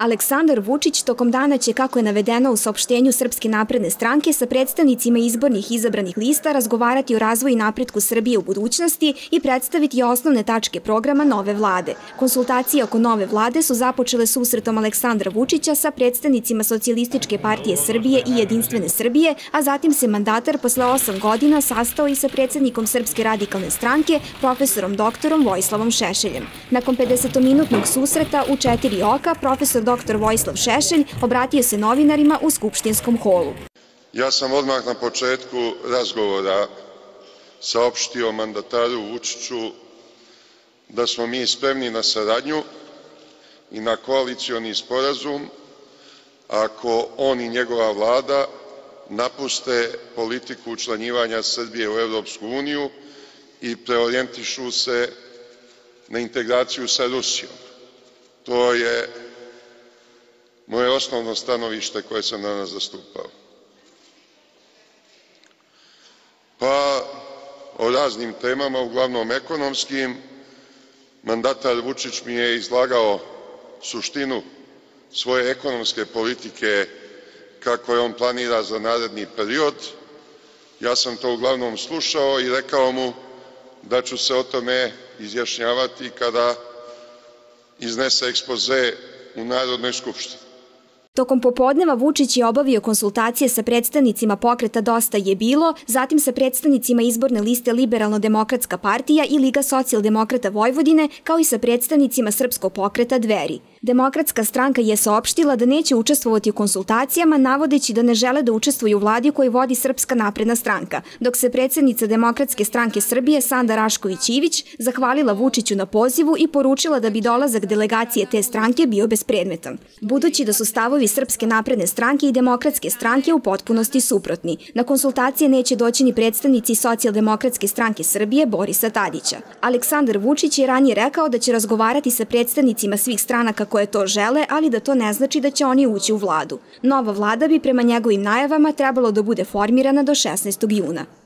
Aleksandar Vučić tokom dana će, kako je navedeno u saopštenju Srpske napredne stranke, sa predstavnicima izbornih izabranih lista razgovarati o razvoju i napretku Srbije u budućnosti i predstaviti osnovne tačke programa nove vlade. Konsultacije oko nove vlade su započele susretom Aleksandra Vučića sa predstavnicima Socijalističke partije Srbije i Jedinstvene Srbije, a zatim se mandatar posle 8 godina sastao i sa predsednikom Srpske radikalne stranke, profesorom doktorom Vojislavom Šešeljem. Nakon 50-minutnog susreta u 4 oka, profesor dr. Vojislav Šešelj obratio se novinarima u skupštinskom holu. Ja sam odmah na početku razgovora saopštio mandataru Vučiću da smo mi spremni na saradnju i na koalicioni sporazum ako on i njegova vlada napuste politiku učlanjivanja Srbije u Evropsku uniju i preorijentišu se na integraciju sa Rusijom. To je moje osnovno stanovište koje sam danas zastupao. Pa o raznim temama, uglavnom ekonomskim, mandatar Vučić mi je izlagao suštinu svoje ekonomske politike kako je on planira za naredni period. Ja sam to uglavnom slušao i rekao mu da ću se o tome izjašnjavati kada iznese ekspoze u Narodnoj skupštini. Tokom popodneva Vučić je obavio konsultacije sa predstavnicima pokreta Dosta je bilo, zatim sa predstavnicima izborne liste Liberalno-demokratska partija i Liga socijaldemokrata Vojvodine, kao i sa predstavnicima Srpskog pokreta Dveri. Demokratska stranka je saopštila da neće učestvovati u konsultacijama, navodeći da ne žele da učestvuju u vladi koju vodi Srpska napredna stranka, dok se predsednica Demokratske stranke Srbije Sanda Rašković Ivić zahvalila Vučiću na pozivu i poručila da bi dolazak delegacije te stranke bio bespredmetan. Budući da su stavovi Srpske napredne stranke i Demokratske stranke u potpunosti suprotni, na konsultacije neće doći ni predstavnici Socijaldemokratske stranke Srbije Borisa Tadića. Aleksandar Vučić je ranije rekao da će razgovarati sa predstavnicima svih stranaka koje to žele, ali da to ne znači da će oni ući u vladu. Nova vlada bi prema njegovim najavama trebalo da bude formirana do 16. juna.